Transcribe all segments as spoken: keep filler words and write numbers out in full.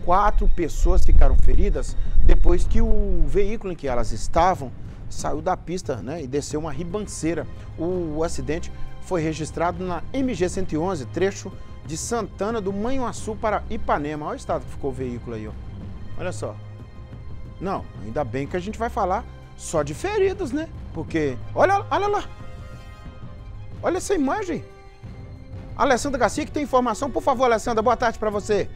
quatro pessoas ficaram feridas depois que o veículo em que elas estavam saiu da pista, né, e desceu uma ribanceira. O, o acidente foi registrado na M G cento e onze, trecho de Santana do Manhuaçu para Ipanema. Olha o estado que ficou o veículo aí, ó. Olha só. Não, ainda bem que a gente vai falar só de feridos, né? Porque, olha, olha lá. Olha essa imagem. Alessandra Garcia, que tem informação. Por favor, Alessandra, boa tarde para você.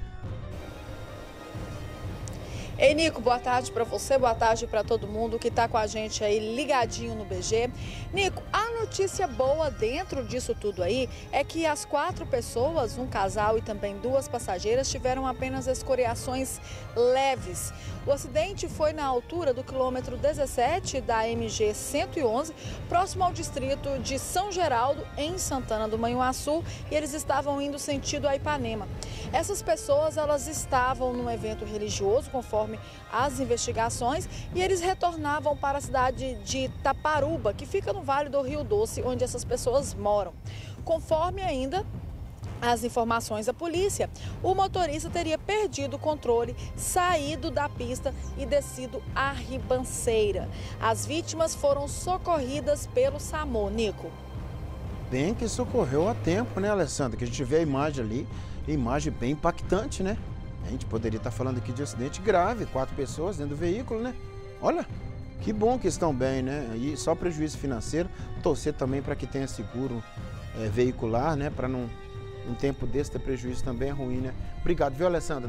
Ei, Nico, boa tarde para você, boa tarde para todo mundo que está com a gente aí ligadinho no B G. Nico, a notícia boa dentro disso tudo aí é que as quatro pessoas, um casal e também duas passageiras, tiveram apenas escoriações leves. O acidente foi na altura do quilômetro dezessete da M G cento e onze, próximo ao distrito de São Geraldo, em Santana do Manhuaçu, e eles estavam indo sentido a Ipanema. Essas pessoas, elas estavam num evento religioso, conforme as investigações, e eles retornavam para a cidade de Taparuba, que fica no Vale do Rio Doce, onde essas pessoas moram. Conforme ainda as informações da polícia, o motorista teria perdido o controle, saído da pista e descido a ribanceira. As vítimas foram socorridas pelo SAMU, Nico. Bem que socorreu a tempo, né, Alessandra? Que a gente vê a imagem ali, imagem bem impactante, né? A gente poderia estar falando aqui de acidente grave, quatro pessoas dentro do veículo, né? Olha, que bom que estão bem, né? E só prejuízo financeiro, torcer também para que tenha seguro é, veicular, né? Para não, um tempo desse ter prejuízo também é ruim, né? Obrigado, viu, Alessandra?